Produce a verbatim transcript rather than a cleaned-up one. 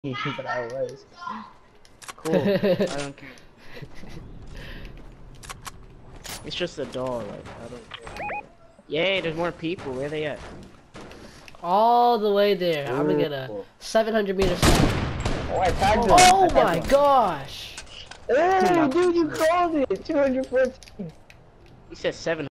but I was. Cool. I don't care. It's just a doll, like, I don't care. Yay, there's more people. Where are they at? All the way there. Ooh. I'm gonna get a seven hundred meter shot. Oh, I tagged him. Oh I my him. gosh! Hey, dude, you called it! two hundred fourteen. He said seven.